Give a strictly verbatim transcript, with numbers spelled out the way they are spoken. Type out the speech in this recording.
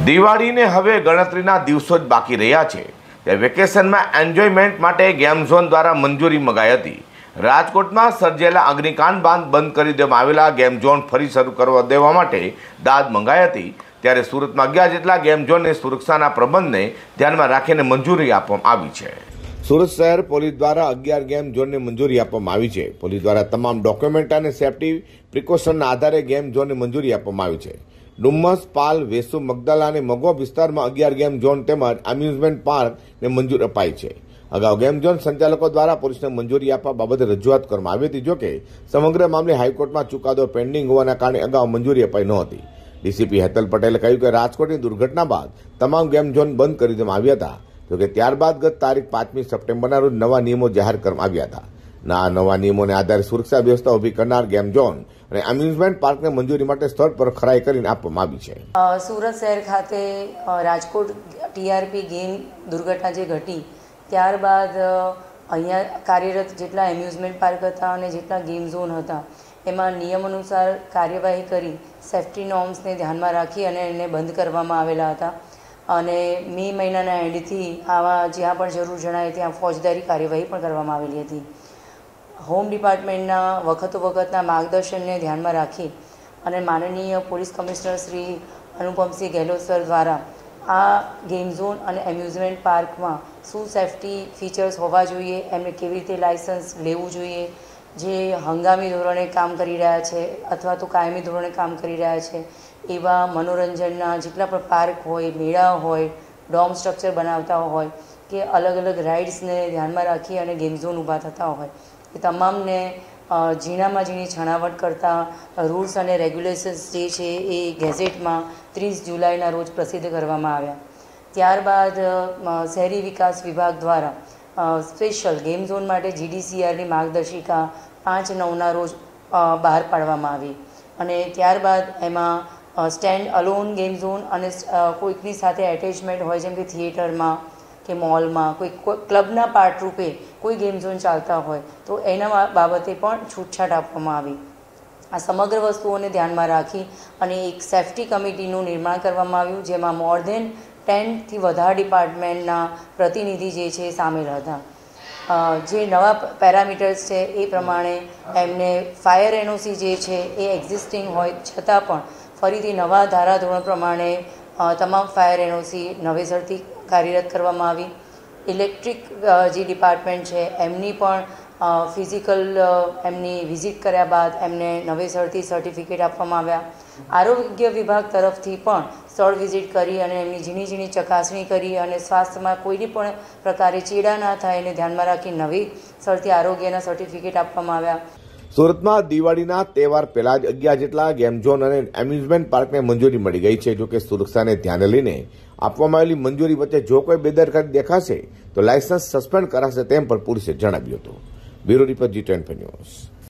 દિવાળીને હવે ગણતરીના દિવસો જ બાકી રહ્યા છે ત્યારે વેકેશનમાં એન્જોયમેન્ટ માટે ગેમ ઝોન દ્વારા મંજૂરી મગાઈ હતી। રાજકોટમાં સર્જેલા અગ્નિકાંડ બાદ બંધ કરી દેવામાં આવેલા ગેમ ઝોન ફરી શરૂ કરવા દેવા માટે દાદ મંગાઈ હતી ત્યારે સુરતમાં અગિયાર જેટલા ગેમ ઝોનને સુરક્ષાના પ્રબંધને ધ્યાનમાં રાખીને મંજૂરી આપવામાં આવી છે। સુરત શહેર પોલીસ દ્વારા અગિયાર ગેમ ઝોનને મંજૂરી આપવામાં આવી છે। પોલીસ દ્વારા તમામ ડોક્યુમેન્ટ અને સેફટી પ્રિકોશનના આધારે ગેમ ઝોનને મંજૂરી આપવામાં આવી છે। ડુમ્મસ, પાલ, વેસુ, મગદલા અને મગવા વિસ્તારમાં અગિયાર ગેમ ઝોન તેમજ એમ્યુઝમેન્ટ પાર્કને મંજૂરી અપાઈ છે। અગાઉ ગેમ ઝોન સંચાલકો દ્વારા પોલીસને મંજૂરી આપવા બાબતે રજૂઆત કરવામાં આવી હતી। જોકે સમગ્ર મામલે હાઈકોર્ટમાં ચુકાદો પેન્ડિંગ હોવાના કારણે અગાઉ મંજૂરી અપાઈ નહોતી। ડીસીપી હેતલ પટેલે કહ્યું કે રાજકોટની દુર્ઘટના બાદ તમામ ગેમ ઝોન બંધ કરી દેવામાં આવ્યા હતા। જોકે ત્યારબાદ ગત તારીખ પાંચમી સપ્ટેમ્બરના રોજ નવા નિયમો જાહેર કરવામાં આવ્યા હતા। ના નવા નિયમોને આધારે સુરક્ષા વ્યવસ્થા ઉભી કરનાર ગેમ ઝોન અને એમ્યુઝમેન્ટ પાર્કને મંજૂરી માટે સ્થળ પર ખરાઈ કરીને આપવામાં આવી છે। સુરત શહેર ખાતે રાજકોટ ટીઆરપી ગેમ દુર્ઘટના જે ઘટી ત્યારબાદ અહીંયા કાર્યરત જેટલા એમ્યુઝમેન્ટ પાર્ક હતા અને જેટલા ગેમ ઝોન હતા એમાં નિયમ અનુસાર કાર્યવાહી કરી સેફ્ટી નોર્મ્સને ધ્યાનમાં રાખી અને એને બંધ કરવામાં આવેલા હતા અને મે મહિનાના એન્ડથી આવા જ્યાં પણ જરૂર જણાય ત્યાં ફોજદારી કાર્યવાહી પણ કરવામાં આવેલી હતી। હોમ ડિપાર્ટમેન્ટના વખતો વખતના માર્ગદર્શનને ધ્યાનમાં રાખી અને માનનીય police commissioner Shri Anupamsinh Gehlot sir દ્વારા આ ગેમ ઝોન અને એમ્યુઝમેન્ટ પાર્કમાં શું સેફટી ફીચર્સ હોવા જોઈએ, એમને કેવી રીતે લાયસન્સ લેવું જોઈએ, જે હંગામી ધોરણે કામ કરી રહ્યા છે અથવા તો કાયમી ધોરણે કામ કરી રહ્યા છે એવા મનોરંજનના જેટલા પણ પાર્ક હોય, મેળા હોય, ડોમ સ્ટ્રક્ચર બનાવતા હોય કે અલગ અલગ રાઇડ્સને ધ્યાનમાં રાખી અને ગેમ ઝોન ઊભા થતા હોય એ તમામને ઝીણામાં ઝીણી છણાવટ કરતા રૂલ્સ અને રેગ્યુલેશન્સ જે છે એ ગેઝેટમાં ત્રીસ જુલાઈના રોજ પ્રસિદ્ધ કરવામાં આવ્યા। ત્યારબાદ શહેરી વિકાસ વિભાગ દ્વારા સ્પેશિયલ ગેમ ઝોન માટે જીડીસીઆરની માર્ગદર્શિકા પાંચ નવના રોજ બહાર પાડવામાં આવી અને ત્યારબાદ એમાં સ્ટેન્ડ અલોન ગેમ ઝોન અને કોઈકની સાથે એટેચમેન્ટ હોય જેમ કે થિયેટરમાં કે મોલમાં કોઈ ક્લબના પાર્ટ રૂપે કોઈ ગેમ ઝોન ચાલતા હોય તો એના બાબતે પણ છૂટછાટ આપવામાં આવી। આ સમગ્ર વસ્તુઓને ધ્યાનમાં રાખી અને એક સેફ્ટી કમિટીનું નિર્માણ કરવામાં આવ્યું જેમાં મોર દેન ટેનથી વધારે ડિપાર્ટમેન્ટના પ્રતિનિધિ જે છે એ સામેલ હતા। જે નવા પેરામીટર્સ છે એ પ્રમાણે એમને ફાયર એનઓસી જે છે એ એક્ઝિસ્ટિંગ હોય છતાં પણ ફરીથી નવા ધારાધોરણ પ્રમાણે તમામ ફાયર એનઓસી નવેસરથી કાર્યરત કરવામાં આવી। ઇલેક્ટ્રિક જે ડિપાર્ટમેન્ટ છે એમની પણ ફિઝિકલ એમની વિઝિટ કર્યા બાદ એમને નવેસરથી સર્ટિફિકેટ આપવામાં આવ્યા। આરોગ્ય વિભાગ તરફથી પણ સ્થળ વિઝિટ કરી અને એમની ઝીણી ઝીણી ચકાસણી કરી અને સ્વાસ્થ્યમાં કોઈની પણ પ્રકારે ચેડા ના થાય એને ધ્યાનમાં રાખી નવી સરથી આરોગ્યના સર્ટિફિકેટ આપવામાં આવ્યા। સુરતમાં દિવાળીના તહેવાર પહેલા જ અગિયાર જેટલા ગેમ ઝોન અને એમ્યુઝમેન્ટ પાર્કને મંજૂરી મળી ગઈ છે। જોકે સુરક્ષાને ધ્યાને લઈને આપવામાં આવેલી મંજૂરી વચ્ચે જો કોઈ બેદરકારી દેખાશે તો લાયસન્સ સસ્પેન્ડ કરાશે તેમ પણ પોલીસે જણાવ્યું હતું। Bureau report G twenty news.